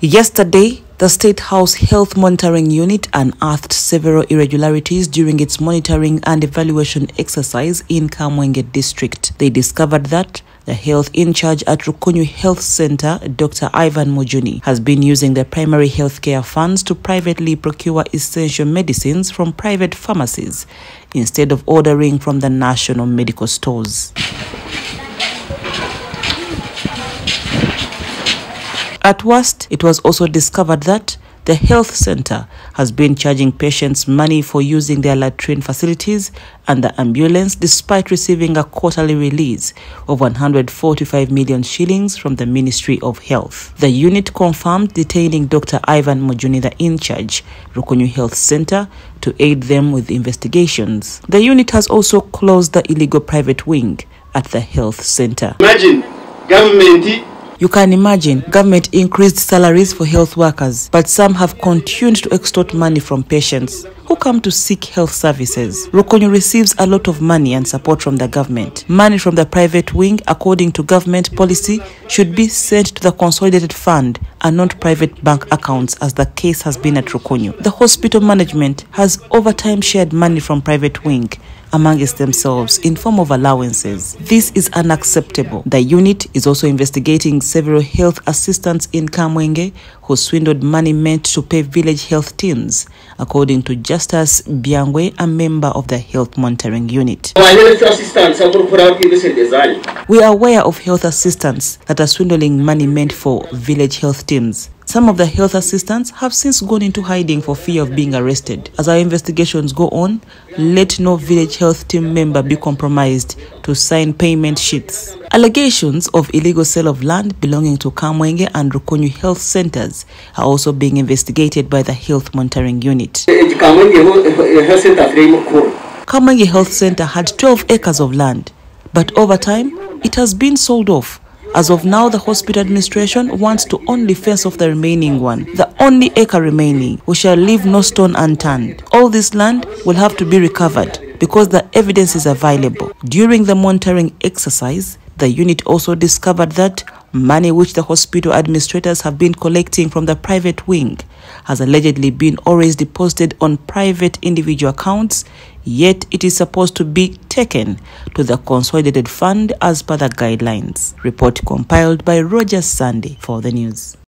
Yesterday, the State House Health Monitoring Unit unearthed several irregularities during its monitoring and evaluation exercise in Kamwenge District. They discovered that the health in charge at Rukunyu Health Center, Dr. Ivan Mujuni, has been using the primary health care funds to privately procure essential medicines from private pharmacies instead of ordering from the national medical stores. At worst, it was also discovered that the health center has been charging patients money for using their latrine facilities and the ambulance despite receiving a quarterly release of 145 million shillings from the Ministry of Health. The unit confirmed detaining Dr. Ivan Mujuni, the in-charge, Rukunyu Health Center, to aid them with investigations. The unit has also closed the illegal private wing at the health center. You can imagine, government increased salaries for health workers, but some have continued to extort money from patients who come to seek health services. Rukunyu receives a lot of money and support from the government. Money from the private wing, according to government policy, should be sent to the consolidated fund and not private bank accounts, as the case has been at Rukunyu. The hospital management has over time shared money from private wing amongst themselves in form of allowances. This is unacceptable. The unit is also investigating several health assistants in Kamwenge who swindled money meant to pay village health teams, according to Justus Byangwe, a member of the health monitoring unit. We are aware of health assistants that are swindling money meant for village health teams. Some of the health assistants have since gone into hiding for fear of being arrested. As our investigations go on, let no village health team member be compromised to sign payment sheets. Allegations of illegal sale of land belonging to Kamwenge and Rukunyu health centers are also being investigated by the health monitoring unit. Kamwenge Health Center had 12 acres of land, but over time, it has been sold off. As of now, the hospital administration wants to only fence off the remaining one, the only acre remaining. We shall leave no stone unturned. All this land will have to be recovered because the evidence is available. During the monitoring exercise, the unit also discovered that money which the hospital administrators have been collecting from the private wing has allegedly been always deposited on private individual accounts, yet it is supposed to be taken to the consolidated fund as per the guidelines. Report compiled by Roger Sandy for the news.